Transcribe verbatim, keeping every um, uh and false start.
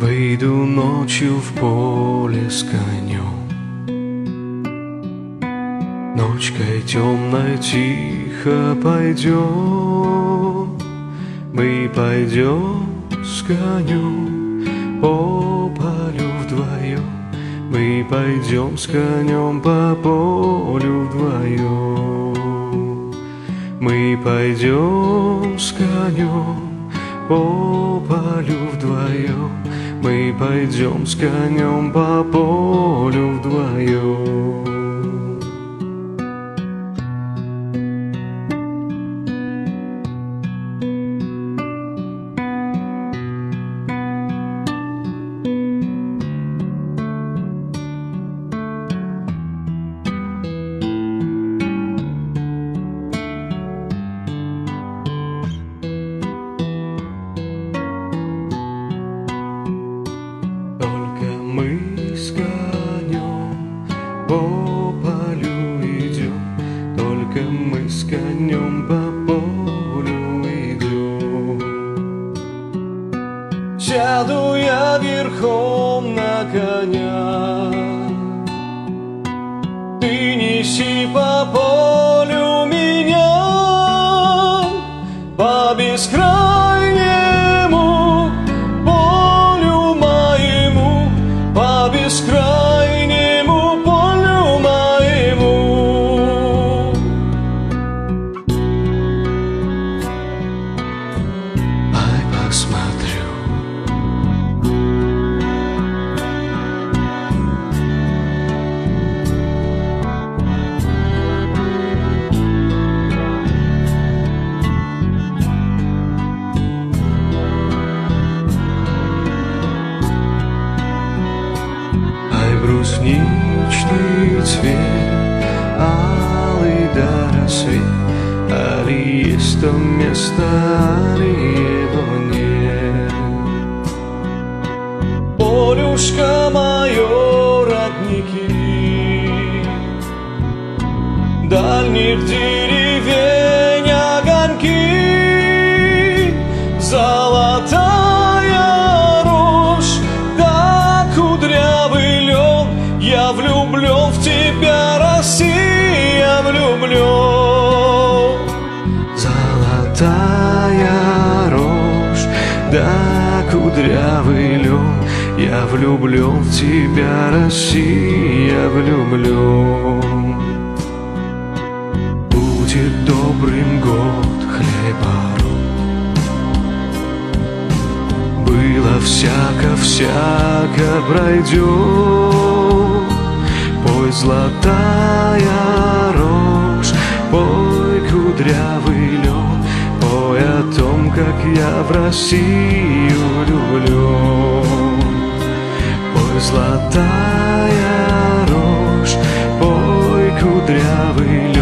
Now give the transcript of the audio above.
Выйду ночью в поле с конем, ночкой темной тихо пойдем. Мы пойдем с конем по полю вдвоем. Мы пойдем с конем по полю вдвоем. Мы пойдем с конем по полю вдвоем. Мы пойдем с конем по полю вдвоем. Мы с конем по полю идем, только мы с конем по полю идем. Сяду я верхом на коня, ты неси по полю меня, по бескрайнему полю моему, по бескрайнему полю моему. Ай, посмотрю, брусничный цвет, алый до рассвет, али есть то место, али его нет. Полюшка мое, родники, дальних деревень огоньки, золотая рожь, да кудрявый лен. Я влюблен в тебя, Россия, влюблен. Золотая рожь, да кудрявый лен. Я влюблен в тебя, Россия, влюблен. Будет добрым год хлебород. Было всяко, всяко пройдет. Пой, золотая рожь, пой, кудрявый лен, пой о том, как я в Россию влюблен. Пой, золотая рожь, пой, кудрявый лен.